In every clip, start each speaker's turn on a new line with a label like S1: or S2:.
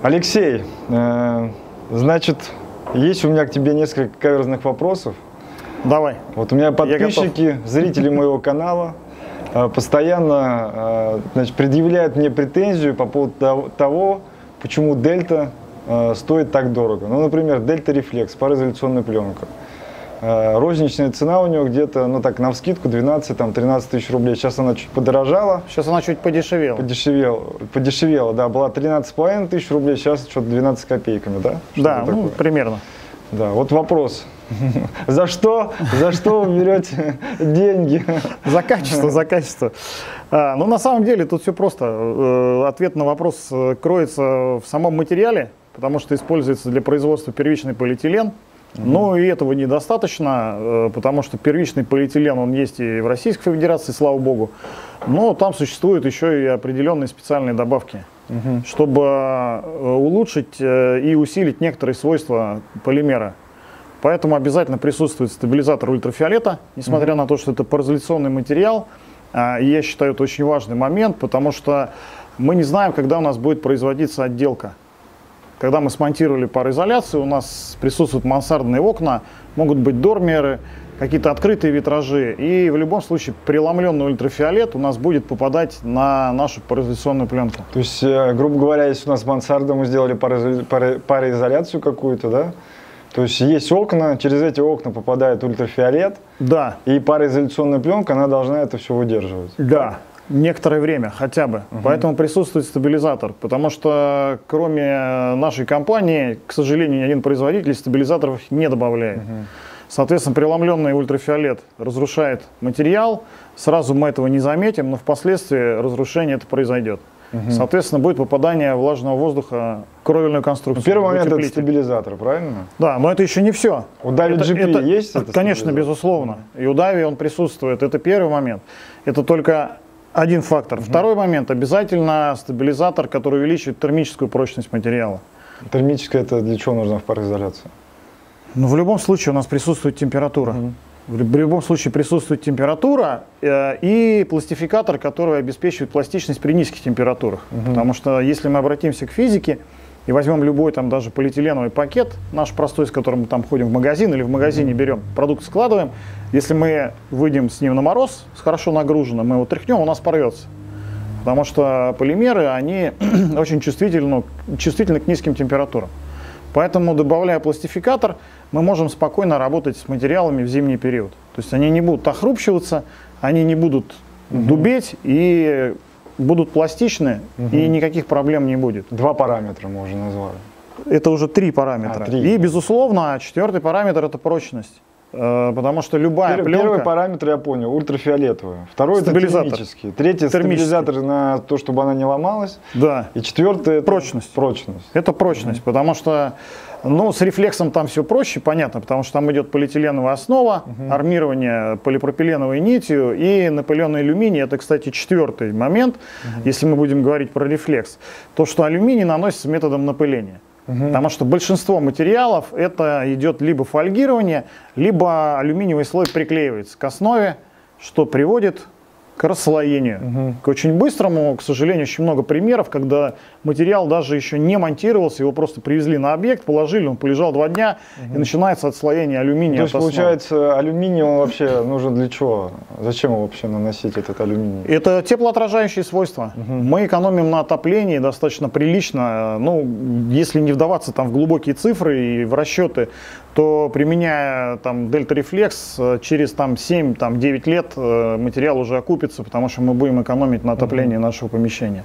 S1: Алексей, значит, есть у меня к тебе несколько каверзных вопросов.
S2: Давай.
S1: Вот у меня подписчики, зрители моего канала постоянно предъявляют мне претензию по поводу того, почему Дельта стоит так дорого. Ну, например, Дельта Рефлекс, пароизоляционная пленка. Розничная цена у него где-то, ну так, навскидку 12-13 тысяч рублей. Сейчас она чуть подорожала.
S2: Сейчас она чуть подешевела.
S1: Подешевела, да. Была 13,5 тысяч рублей, сейчас что-то 12 копейками, да?
S2: Да, ну, примерно.
S1: Да, вот вопрос. За что вы берете деньги?
S2: За качество, за качество. Ну, на самом деле, тут все просто. Ответ на вопрос кроется в самом материале, потому что используется для производства первичный полиэтилен. Но и этого недостаточно, потому что первичный полиэтилен, он есть и в Российской Федерации, слава богу, но там существуют еще и определенные специальные добавки, чтобы улучшить и усилить некоторые свойства полимера. Поэтому обязательно присутствует стабилизатор ультрафиолета, несмотря на то, что это пароизоляционный материал. И я считаю, это очень важный момент, потому что мы не знаем, когда у нас будет производиться отделка. Когда мы смонтировали пароизоляцию, у нас присутствуют мансардные окна, могут быть дормеры, какие-то открытые витражи. И в любом случае преломленный ультрафиолет у нас будет попадать на нашу пароизоляционную пленку.
S1: То есть, грубо говоря, если у нас мансарда, мы сделали пароизоляцию какую-то, да? То есть окна, через эти окна попадает ультрафиолет.
S2: Да. И
S1: пароизоляционная пленка, она должна это все выдерживать.
S2: Да. Некоторое время хотя бы. Поэтому присутствует стабилизатор. Потому что кроме нашей компании, к сожалению, ни один производитель стабилизаторов не добавляет. Соответственно, преломленный ультрафиолет разрушает материал. Сразу мы этого не заметим, но впоследствии разрушение это произойдет. Соответственно, будет попадание влажного воздуха в кровельную конструкцию.
S1: Первый момент это стабилизатор, правильно?
S2: Да, но это еще не все.
S1: У Davi GP есть это?
S2: Конечно, безусловно. И у Davi он присутствует. Это первый момент. Это только один фактор. Второй момент. Обязательно стабилизатор, который увеличивает термическую прочность материала.
S1: Термическая это для чего нужна в пароизоляции?
S2: Ну, в любом случае у нас присутствует температура. В любом случае присутствует температура и пластификатор, который обеспечивает пластичность при низких температурах. Потому что если мы обратимся к физике и возьмем любой там даже полиэтиленовый пакет, наш простой, с которым мы там ходим в магазин или в магазине берем продукт, складываем, если мы выйдем с ним на мороз, хорошо нагруженным, мы его тряхнем, у нас порвется. Потому что полимеры, они очень чувствительны к низким температурам. Поэтому, добавляя пластификатор, мы можем спокойно работать с материалами в зимний период. То есть они не будут охрупчиваться, они не будут дубеть и будут пластичны, и никаких проблем не будет.
S1: Два параметра мы уже назвали.
S2: Это уже три параметра. И, безусловно, четвертый параметр – это прочность. Потому что любая пленка…
S1: Первый параметр я понял, ультрафиолетовый. Второй – это термический. Третий – стабилизатор на то, чтобы она не ломалась.
S2: Да.
S1: И четвертый – это
S2: прочность. Это прочность, потому что с рефлексом там все проще, понятно, потому что там идет полиэтиленовая основа, армирование полипропиленовой нитью и напыленный алюминий. Это, кстати, четвертый момент, если мы будем говорить про рефлекс. То, что алюминий наносится методом напыления. Потому что большинство материалов это идет либо фольгирование, либо алюминиевый слой приклеивается к основе, что приводит к расслоению. К очень быстрому, к сожалению, очень много примеров, когда материал даже еще не монтировался, его просто привезли на объект, положили, он полежал 2 дня, и начинается отслоение алюминия.
S1: То есть, получается, алюминий он вообще нужен для чего? Зачем его вообще наносить, этот алюминий?
S2: Это теплоотражающие свойства. Мы экономим на отоплении достаточно прилично. Если не вдаваться там в глубокие цифры и в расчеты, то применяя там Delta Reflex, через 7-9 лет материал уже окупится, потому что мы будем экономить на отоплении нашего помещения.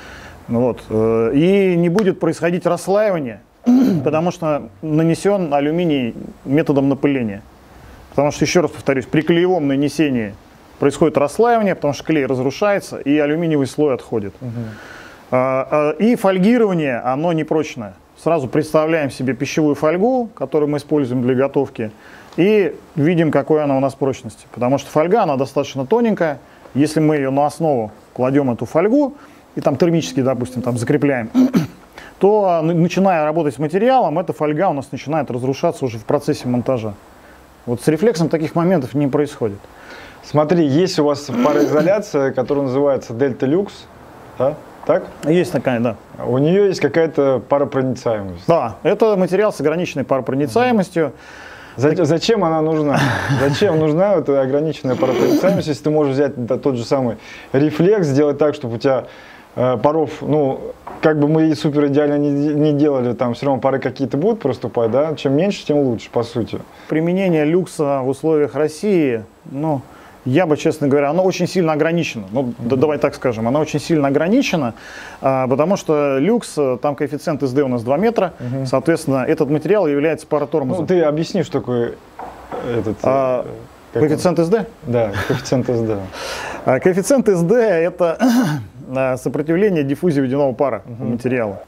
S2: И не будет происходить расслаивание, потому что нанесен алюминий методом напыления. Потому что, еще раз повторюсь, при клеевом нанесении происходит расслаивание, потому что клей разрушается и алюминиевый слой отходит. И фольгирование, оно непрочное. Сразу представляем себе пищевую фольгу, которую мы используем для готовки, и видим, какой она у нас прочности. Потому что фольга, она достаточно тоненькая. Если мы ее на основу кладем, эту фольгу, и там термически, допустим, там закрепляем, то, начиная работать с материалом, эта фольга у нас начинает разрушаться уже в процессе монтажа. Вот с рефлексом таких моментов не происходит.
S1: Смотри, есть у вас пароизоляция, которая называется Delta Lux, да? так?
S2: Есть такая, да.
S1: У нее есть какая-то паропроницаемость.
S2: Да, это материал с ограниченной паропроницаемостью.
S1: Зачем она нужна? Зачем нужна эта ограниченная паропроницаемость, если ты можешь взять тот же самый рефлекс, сделать так, чтобы у тебя паров, ну, как бы мы и супер идеально не делали, там все равно пары какие-то будут проступать, да? Чем меньше, тем лучше, по сути.
S2: Применение люкса в условиях России, ну, я бы, честно говоря, оно очень сильно ограничено. Ну, давай так скажем, оно очень сильно ограничено, потому что люкс, там коэффициент СД у нас 2 метра, соответственно, этот материал является паротормозом.
S1: Ну, ты объясни, что такое этот...
S2: коэффициент СД?
S1: Да, коэффициент СД.
S2: Коэффициент СД – это сопротивление диффузии водяного пара материала.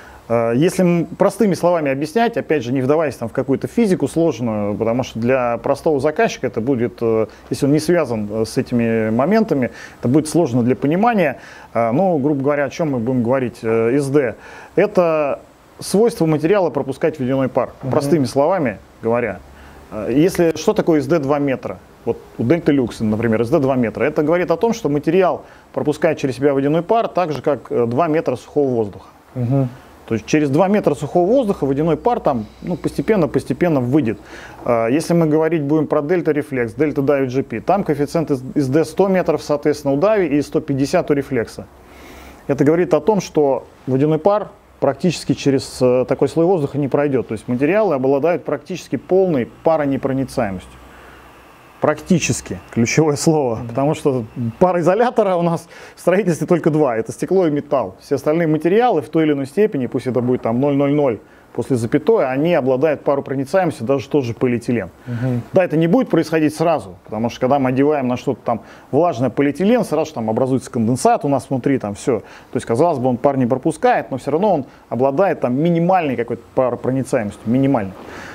S2: Если простыми словами объяснять, опять же, не вдаваясь там в какую-то физику сложную, потому что для простого заказчика это будет, если он не связан с этими моментами, это будет сложно для понимания. Ну, грубо говоря, о чем мы будем говорить? СД – это свойство материала пропускать водяной пар. Простыми словами говоря. Если что такое СД 2 метра? Вот у Delta Lux, например, СД 2 метра. Это говорит о том, что материал пропускает через себя водяной пар так же, как 2 метра сухого воздуха. То есть через 2 метра сухого воздуха водяной пар там постепенно выйдет. Если мы говорить будем про Delta Reflex, Delta Dive GP, там коэффициент СД 100 метров, соответственно, у Dive и 150 у рефлекса. Это говорит о том, что водяной пар практически через такой слой воздуха не пройдет. То есть материалы обладают практически полной паронепроницаемостью. Практически, ключевое слово, потому что пароизолятора у нас в строительстве только два, это стекло и металл. Все остальные материалы в той или иной степени, пусть это будет там 0,00 после запятой, они обладают паропроницаемостью, даже тот же полиэтилен. Да, это не будет происходить сразу, потому что когда мы одеваем на что-то там влажное полиэтилен, сразу там образуется конденсат у нас внутри, там все. То есть, казалось бы, он пар не пропускает, но все равно он обладает там минимальной какой-то паропроницаемостью, минимальной.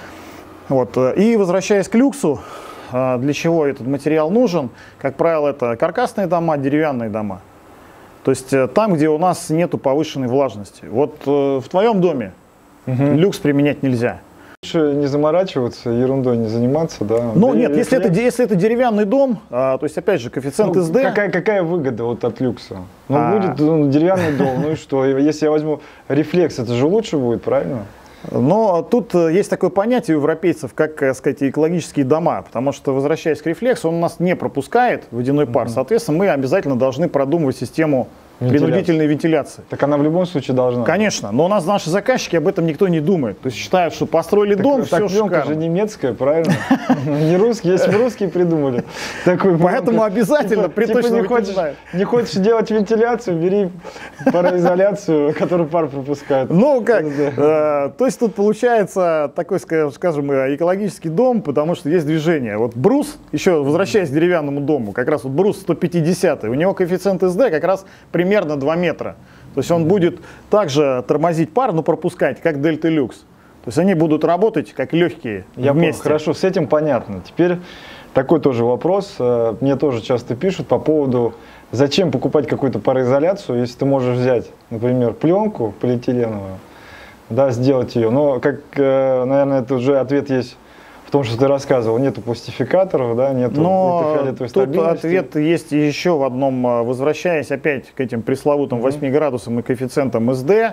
S2: Вот. И возвращаясь к люксу, для чего этот материал нужен? Как правило, это каркасные дома, деревянные дома. То есть там, где у нас нету повышенной влажности. Вот в твоем доме люкс применять нельзя.
S1: Лучше не заморачиваться, ерундой не заниматься, да?
S2: Ну нет, если это деревянный дом, то есть опять же коэффициент СД.
S1: Какая выгода вот от люкса? Ну будет деревянный дом, ну и что? Если я возьму рефлекс, это же лучше будет, правильно?
S2: Но тут есть такое понятие у европейцев, как сказать, экологические дома, потому что, возвращаясь к рефлексу, он у нас не пропускает водяной пар, соответственно, мы обязательно должны продумывать систему принудительной вентиляции.
S1: Так она в любом случае должна.
S2: Конечно, но у нас наши заказчики об этом никто не думает. То есть считают, что построили дом, все шикарно.
S1: Так же немецкая, правильно? Не русские, если бы русские придумали.
S2: Поэтому обязательно при точном
S1: не хочешь делать вентиляцию, бери пароизоляцию, которую пар пропускает.
S2: Ну как, то есть тут получается такой, скажем, экологический дом, потому что есть движение. Вот брус, еще возвращаясь к деревянному дому, как раз вот брус 150, у него коэффициент СД как раз примерно 2 метра. То есть он будет также тормозить пар, но пропускать, как Delta Lux. То есть они будут работать как легкие вместе.
S1: Хорошо, с этим понятно. Теперь такой тоже вопрос. Мне тоже часто пишут по поводу, зачем покупать какую-то пароизоляцию, если ты можешь взять, например, пленку полиэтиленовую, да, сделать ее. Но, как, наверное, это уже ответ есть в том, что ты рассказывал, нету пластификаторов, да, нету фиолетовой стабильности.
S2: Тут ответ есть еще в одном, возвращаясь опять к этим пресловутым 8 градусам и коэффициентам СД.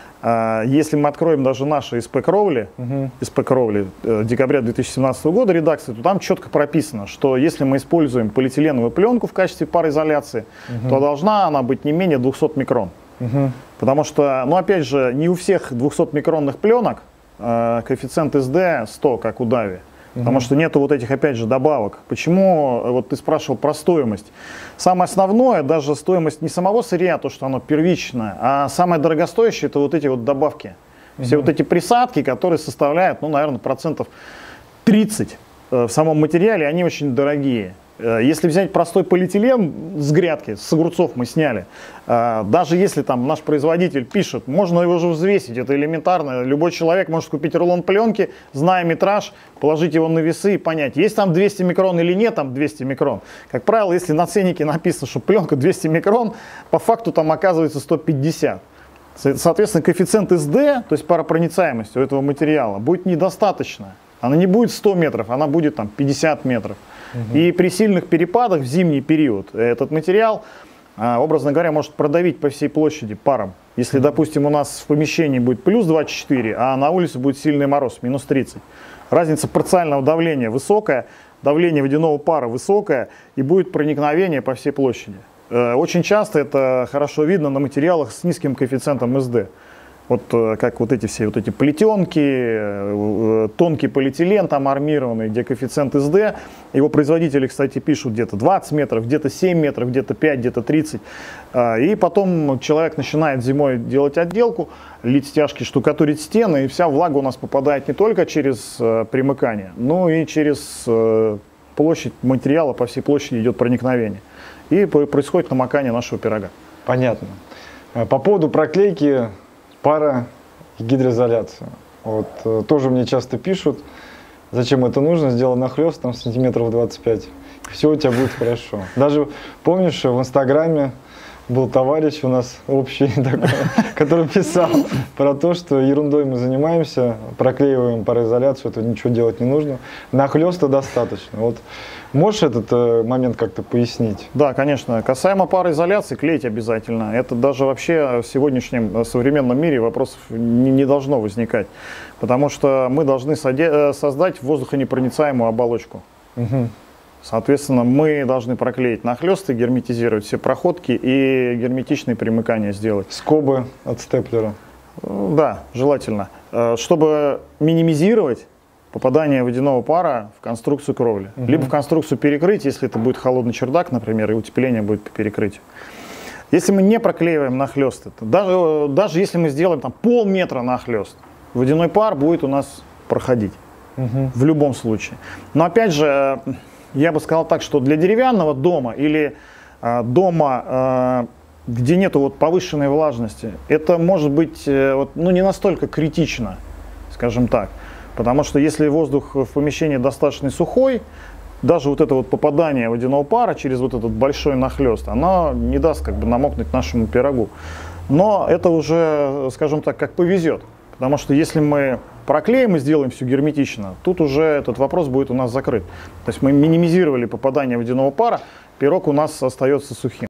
S2: Если мы откроем даже наши ИСП Кровли, декабря 2017 года редакции, то там четко прописано, что если мы используем полиэтиленовую пленку в качестве пароизоляции, то должна она быть не менее 200 микрон. Потому что, ну опять же, не у всех 200-микронных пленок коэффициент СД 100, как у Davi. Потому что нету вот этих, опять же, добавок. Почему, вот ты спрашивал про стоимость. Самое основное, даже стоимость не самого сырья, то, что оно первичное, а самое дорогостоящее, это вот эти вот добавки. Все вот эти присадки, которые составляют, ну, наверное, процентов 30 в самом материале, они очень дорогие. Если взять простой полиэтилен с грядки, с огурцов мы сняли, даже если там наш производитель пишет, можно его же взвесить, это элементарно. Любой человек может купить рулон пленки, зная метраж, положить его на весы и понять, есть там 200 микрон или нет там 200 микрон. Как правило, если на ценнике написано, что пленка 200 микрон, по факту там оказывается 150. Соответственно, коэффициент СД, то есть паропроницаемость у этого материала, будет недостаточно. Она не будет 100 метров, она будет там 50 метров. И при сильных перепадах в зимний период этот материал образно говоря, может продавить по всей площади паром. Если, допустим, у нас в помещении будет плюс 24, а на улице будет сильный мороз, минус 30. Разница парциального давления высокая, давление водяного пара высокое, и будет проникновение по всей площади. Очень часто это хорошо видно на материалах с низким коэффициентом СД. Вот как вот эти все вот эти плетенки, тонкий полиэтилен там армированный, где коэффициент СД. Его производители, кстати, пишут где-то 20 метров, где-то 7 метров, где-то 5, где-то 30. И потом человек начинает зимой делать отделку, лить стяжки, штукатурить стены, и вся влага у нас попадает не только через примыкание, но и через площадь материала, по всей площади идет проникновение. И происходит намокание нашего пирога.
S1: Понятно. По поводу проклейки пара и гидроизоляция. Вот, тоже мне часто пишут, зачем это нужно, сделай нахлёст, там сантиметров 25, все у тебя будет хорошо. Даже, помнишь, в Инстаграме был товарищ у нас общий, такой, который писал про то, что ерундой мы занимаемся, проклеиваем пароизоляцию, это ничего делать не нужно, нахлёста достаточно. Вот, можешь этот момент как-то пояснить?
S2: Да, конечно. Касаемо пароизоляции, клеить обязательно. Это даже вообще в сегодняшнем современном мире вопросов не должно возникать. Потому что мы должны создать воздухонепроницаемую оболочку.
S1: Угу.
S2: Соответственно, мы должны проклеить нахлесты, герметизировать все проходки и герметичные примыкания сделать.
S1: Скобы от степлера.
S2: Да, желательно. Чтобы минимизировать попадание водяного пара в конструкцию кровли. Либо в конструкцию перекрытия, если это будет холодный чердак, например, и утепление будет по перекрытию. Если мы не проклеиваем нахлесты, даже если мы сделаем там полметра нахлест, водяной пар будет у нас проходить. В любом случае. Но опять же, я бы сказал так, что для деревянного дома или дома, где нету вот повышенной влажности, это может быть не настолько критично, скажем так. Потому что если воздух в помещении достаточно сухой, даже вот это вот попадание водяного пара через вот этот большой нахлест, оно не даст как бы намокнуть нашему пирогу. Но это уже, скажем так, как повезет. Потому что если мы проклеим и сделаем все герметично, тут уже этот вопрос будет у нас закрыт. То есть мы минимизировали попадание водяного пара, пирог у нас остается сухим.